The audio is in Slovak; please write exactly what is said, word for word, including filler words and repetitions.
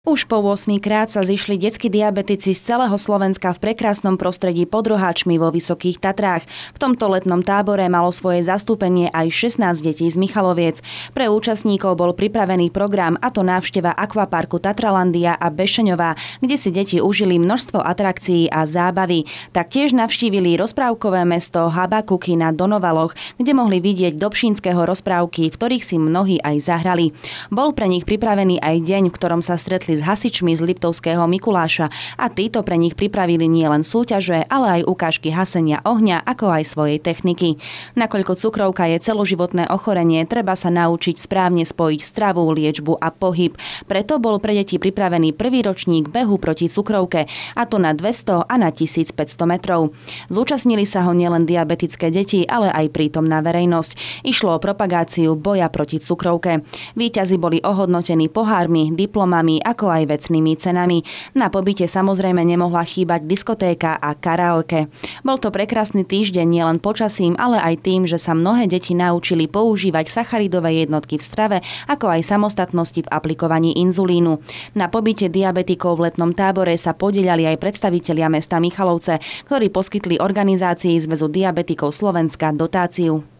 Už po ôsmy krát sa zišli detskí diabetici z celého Slovenska v prekrásnom prostredí pod Roháčmi vo Vysokých Tatrách. V tomto letnom tábore malo svoje zastúpenie aj šestnásť detí z Michaloviec. Pre účastníkov bol pripravený program, a to návšteva akvaparku Tatralandia a Bešeňová, kde si deti užili množstvo atrakcií a zábavy. Taktiež navštívili rozprávkové mesto Habakuky na Donovaloch, kde mohli vidieť dobšínskeho rozprávky, v ktorých si mnohí aj zahrali. Bol pre nich pripravený aj deň, v ktorom sa stretli s hasičmi z Liptovského Mikuláša a títo pre nich pripravili nielen súťaže, ale aj ukážky hasenia ohňa, ako aj svojej techniky. Nakoľko cukrovka je celoživotné ochorenie, treba sa naučiť správne spojiť stravu, liečbu a pohyb. Preto bol pre deti pripravený prvý ročník behu proti cukrovke, a to na dvesto a na tisícpäťsto metrov. Zúčastnili sa ho nielen diabetické deti, ale aj prítomná verejnosť. Išlo o propagáciu boja proti cukrovke. Víťazi boli ohodnotení pohármi, diplomami, ako aj vecnými cenami. Na pobyte samozrejme nemohla chýbať diskotéka a karaoke. Bol to prekrásny týždeň nielen počasím, ale aj tým, že sa mnohé deti naučili používať sacharidové jednotky v strave, ako aj samostatnosti v aplikovaní inzulínu. Na pobyte diabetikov v letnom tábore sa podieľali aj predstavitelia mesta Michalovce, ktorí poskytli organizácii Zväzu diabetikov Slovenska dotáciu.